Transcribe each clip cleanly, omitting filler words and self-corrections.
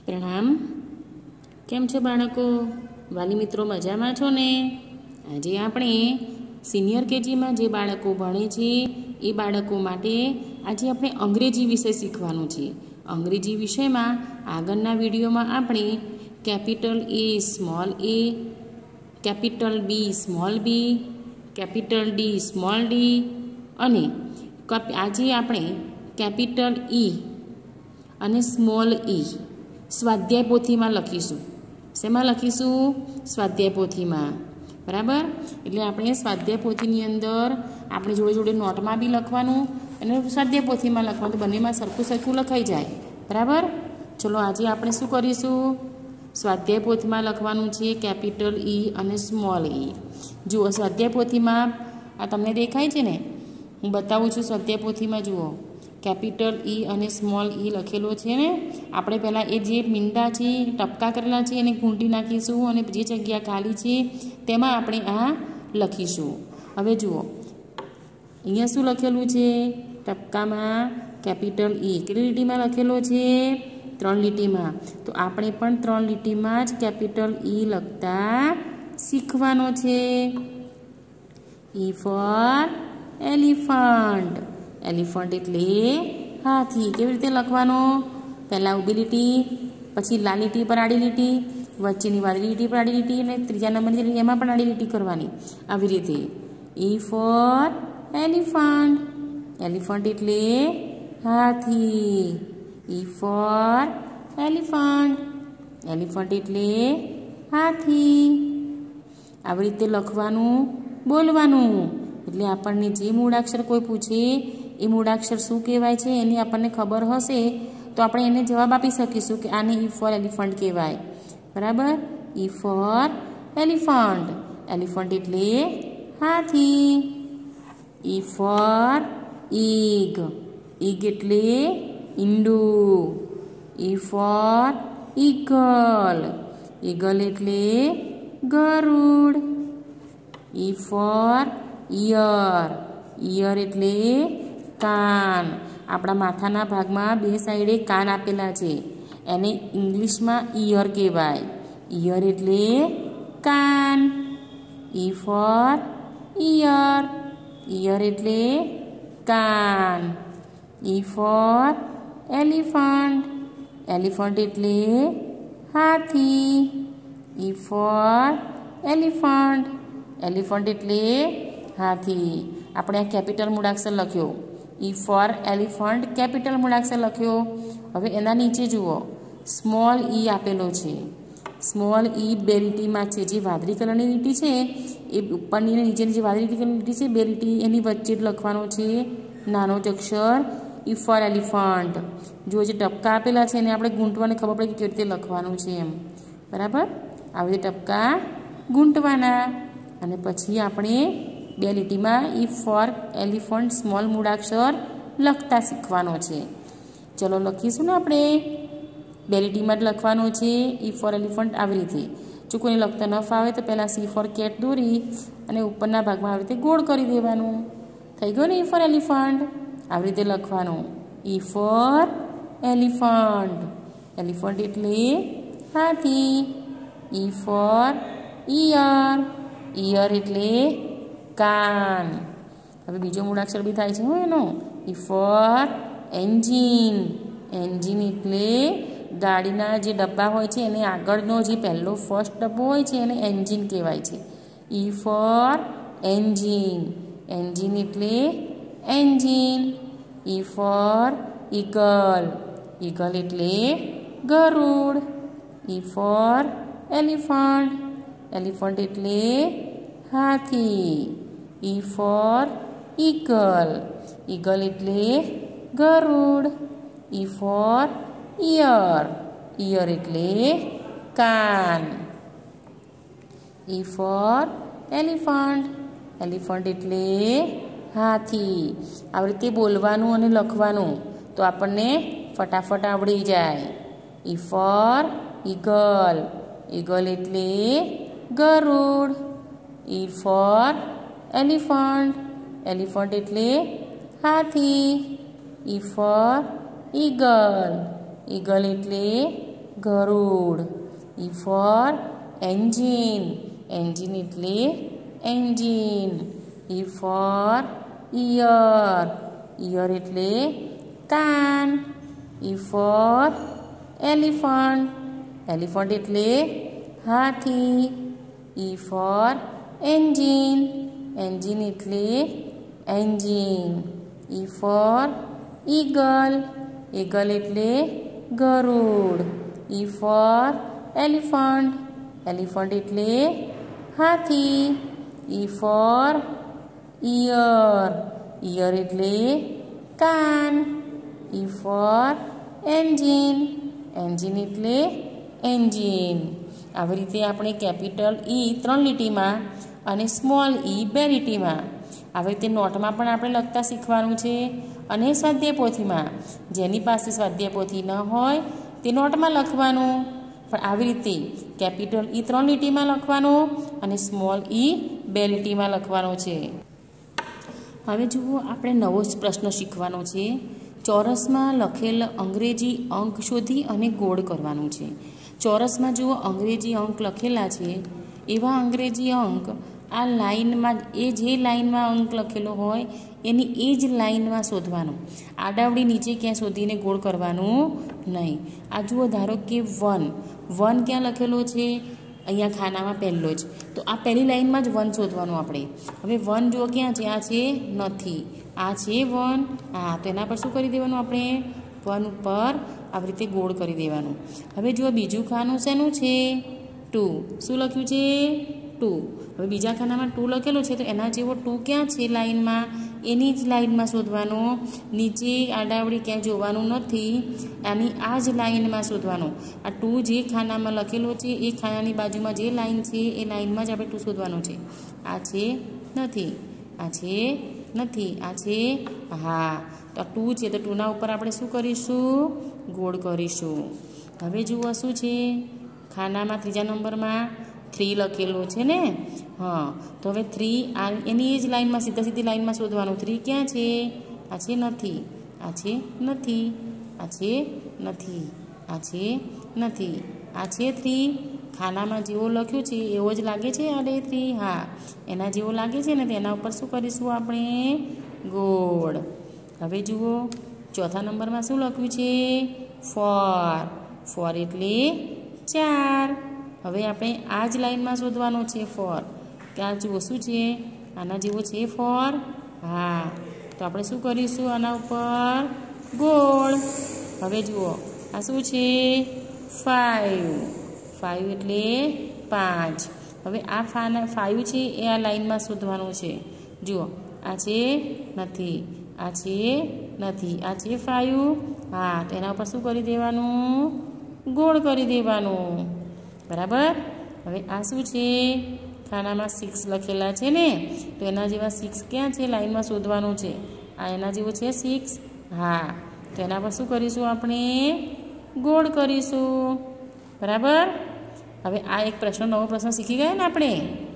प्रणाम। केम छो बाळको? वाली मित्रों मजामां छो ने? आजे आपणे सीनियर केजी में जे बाळको भणे छे ए बाळको माटे आजे आपणे अंग्रेजी विषय शीखवानुं छे। अंग्रेजी विषय में आगळना विडियो में आपणे capital A small A, capital B small B, capital D small D अने आजे आपणे कैपिटल ई अने स्मॉल ई स्वाध्याय पोथी में लखीशुं। शेमां लखीशुं? स्वाध्याय पोथी में। बराबर? एटले आपणे स्वाध्याय पोथीनी अंदर आपणे जोड़े जोड़े नोट में भी लखवानुं अने स्वाध्याय पोथी में लखवानुं, तो बंनेमां सरखुं सरखुं लखाई जाए। बराबर? चलो आजे आपणे शुं करीशुं? स्वाध्याय पोथी में लखवानुं छे कैपिटल ई अने स्मॉल ई। जुओ स्वाध्याय पोथी में आ तमने देखाय छे ने, हूँ बतावुं छुं। स्वाध्याय पोथी में जुओ कैपिटल ई अने स्मॉल ई लखेलो छे ने। आपणे पहेला ए जे मींडा छे टपका करेला छे एने घूंटी नाखीशुं अने जे जग्या खाली छे तेमां आपणे आ लखीशुं। हवे जुओ अहींया शुं लखेलुं छे? टपकामां कैपिटल ई केटली લીટીમાં લખેલો છે? 3 લીટીમાં। તો આપણે પણ 3 લીટીમાં જ कैपिटल ई લખતા શીખવાનો છે। E for elephant. एलिफન્ટ એટલે હાથી। કેવી રીતે લખવાનો? પહેલા ઊભી લીટી, પછી લાલ લીટી પર આડી લીટી, વચ્ચેની વાદળી લીટી પર આડી લીટી અને ત્રીજા નંબરની લીટી એમાં પણ આડી લીટી કરવાની। આવી રીતે ई फॉर एलिफન્ટ। एलिफન્ટ એટલે હાથી। E for elephant. एलिफન્ટ એટલે હાથી। આવી રીતે લખવાનું, બોલવાનું। એટલે આપણને જે મૂળાક્ષર કોઈ પૂછે એ મૂળાક્ષર શું કહેવાય છે એની આપણને ખબર હશે તો આપણે એને જવાબ આપી શકીશું કે આને ई फॉर एलिफન્ટ કહેવાય। બરાબર? ई फॉर एलिफન્ટ। एलिफન્ટ એટલે હાથી। E for egg. ईग એટલે ઈંડું। E for eagle. ईगल એટલે ગરુડ। E for ear. ईयर એટલે कान। आपणा माथाना भागमां बे साइडे कान आपेला छे एने इंग्लिश में ईयर कहेवाय। ईयर એટલે कान। E for ear. ईयर એટલે कान। E for elephant. एलिफન્ટ એટલે हाथी। ई फॉर एलिफન્ટ। एलिफન્ટ એટલે हाथी। આપણે આ કેપિટલ મૂળાક્ષર લખ્યો। ई फॉर एलिफન્ટ कैपिटल मूळाक्षर लख्यो। हवे एना नीचे जुओ स्मॉल ई आपेलो छे। स्मॉल ई बे લીટીમાં છે। જે વાદળી કલરની લીટી છે એ ઉપરની અને નીચેની જે વાદળી કલરની લીટી છે બે લીટી એની વચ્ચે જ લખવાનો છે નાનો જ અક્ષર ई फॉर एलिफન્ટ। જો જે ટપકા આપેલા છે એને આપણે ગૂંટવાને ખબર પડે કે કેવી રીતે લખવાનું છે એમ। બરાબર? આવી રીતે ટપકા ગૂંટવાના અને પછી આપણે બે લીટીમાં ई फॉर एलिफન્ટ स्मॉल મૂળાક્ષર લખતા શીખવાનો છે। ચલો લખીશું ને આપણે। બે લીટીમાં જ લખવાનું છે ई फॉर एलिफન્ટ આવી રીતે। જો કોઈને લખતા ન ફાવે તો પહેલાં C फॉर કેટ દોરી અને ઉપરના ભાગમાં આવી રીતે ગોળ કરી દેવાનું। થઈ ગયું ને ई फॉर एलिफન્ટ? આવી રીતે લખવાનું ई फॉर एलिफન્ટ। एलिफન્ટ એટલે હાથી। E for ear. ईयर એટલે कान। હવે બીજો મૂળાક્ષર બી થાય છે હો એનો। ई फॉर एंजीन। एंजीन એટલે ગાડીના જે ડબ્બા હોય છે એને આગળનો જે પહેલો ફર્સ્ટ ડબ્બો હોય છે એને એન્જિન કહેવાય છે। E for engine. एंजीन એટલે engine. E for eagle. Eagle એટલે ગરુડ। E for elephant. एलिफન્ટ એટલે हाथी। ई फॉर ईगल। ईगल એટલે ગરુડ। E for ear. ईयर એટલે કાન। ई फॉर एलिफન્ટ। एलिफન્ટ એટલે હાથી। આવી રીતે બોલવાનું અને લખવાનું તો આપણને ફટાફટ આવડી જાય। ई फॉर ईगल। ईगल એટલે ગરુડ। E for elephant. एलिफન્ટ એટલે હાથી। E for eagle. ईगल એટલે ગરુડ. E for engine. Engine એટલે engine. E for ear. Ear એટલે કાન. E for elephant. Elephant એટલે હાથી. E for engine. Engine એટલે engine. E for eagle. Eagle એટલે ગરુડ. E for elephant. Elephant એટલે હાથી. E for ear. Ear એટલે કાન. E for engine. Engine એટલે engine. આવી રીતે આપણે કેપિટલ E 3 લીટીમાં અને સ્મોલ e 2 લીટીમાં આવી રીતે નોટમાં પણ આપણે લખતા શીખવાનું છે અને સ્વાધ્યાય પોથીમાં જેની પાસે સ્વાધ્યાય પોથી ન હોય તે નોટમાં લખવાનું. પણ આવી રીતે કેપિટલ E 3 લીટીમાં લખવાનું અને સ્મોલ e 2 લીટીમાં લખવાનો છે. હવે જુઓ આપણે નવો જ પ્રશ્ન શીખવાનો છે. ચોરસમાં લખેલ અંગ્રેજી અંક શોધી અને ગોળ કરવાનું છે. ચોરસમાં જુઓ અંગ્રેજી અંક લખેલા છે એવા અંગ્રેજી અંક આ લાઈનમાં એ જે લાઈનમાં અંક લખેલો હોય એની એ જ લાઈનમાં શોધવાનું. આડાવડી નીચે ક્યાં શોધીને ગોળ કરવાનું નહીં. આ જુઓ ધારો કે 1 ક્યાં લખેલો છે અહીંયા ખાનામાં પહેલો જ, તો આ પહેલી લાઈનમાં જ 1 શોધવાનું આપણે. હવે 1 જુઓ ક્યાં છે, આ છે નથી, આ છે 1. હા, તો એના પર શું કરી દેવાનું આપણે 1 ઉપર આવી રીતે ગોળ કરી દેવાનું. હવે જુઓ બીજું ખાનું શેનું છે 2. શું લખ્યું છે 2. હવે બીજા ખાનામાં 2 લખેલું છે તો એના જેવો 2 ક્યાં છે લાઈનમાં, એની જ લાઈનમાં શોધવાનું. નીચે આડાવડી ક્યાંય જોવાનું નથી, આની આ જ લાઈનમાં શોધવાનું. આ 2 જે ખાનામાં લખેલો છે એ ખાનાની બાજુમાં જે લાઈન છે એ લાઈનમાં જ આપણે 2 શોધવાનું છે. આ છે નથી, આ છે નથી, આ છે હા. તો આ 2 છે તો 2ના ઉપર આપણે શું કરીશું ગોળ કરીશું. હવે જુઓ શું છે ખાનામાં ત્રીજા નંબરમાં 3 લખેલો છે ને. હા, તો હવે 3 આ એની એ જ લાઈનમાં સીધી લાઈનમાં શોધવાનું. 3 ક્યાં છે, આ છે નથી, આ છે નથી, આ છે નથી, આ છે નથી, આ છે 3. ખાનામાં જેવો લખ્યું છે એવો જ લાગે છે આડે 3. હા, એના જેવો લાગે છે ને તો એના ઉપર શું કરીશું આપણે ગોળ. હવે જુઓ ચોથા નંબરમાં શું લખ્યું છે 4 એટલે 4. હવે આપણે આ જ લાઈનમાં શોધવાનો છે 4. ત્યાં જુઓ શું છે આના જેવો છે 4. હા, તો આપણે શું કરીશું આના ઉપર ગોળ. હવે જુઓ આ શું છે 5 એટલે 5. હવે આ 5 છે એ આ લાઈનમાં શોધવાનું છે. જુઓ આ છે નથી, આ છે નથી, આ છે 5. હા, તો એના ઉપર શું કરી દેવાનું ગોળ કરી દેવાનું. બરાબર. હવે આ શું છે ખાનામાં 6 લખેલા છે ને, તો એના જેવા 6 ક્યાં છે લાઈનમાં શોધવાનું છે. આ એના જેવો છે 6. હા, તો એના પર શું કરીશું આપણે ગોળ કરીશું. બરાબર. હવે આ એક નવો પ્રશ્ન શીખી ગયા ને આપણે.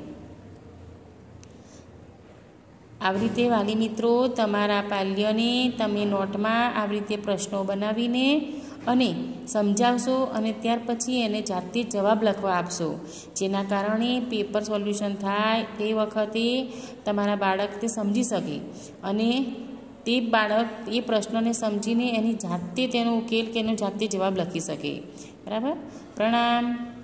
આવી રીતે વાલી મિત્રો તમારા પાલ્યને તમે નોટમાં આવી રીતે પ્રશ્નો બનાવીને અને સમજાવશો અને ત્યાર પછી એને જાતે જવાબ લખવા આપશો, જેના કારણે પેપર સોલ્યુશન થાય તે વખતે તમારા બાળક તે સમજી શકે અને તે બાળક એ પ્રશ્નને સમજીને એની જાતે તેનો ઉકેલ કે એનો જાતે જવાબ લખી શકે. બરાબર. પ્રણામ.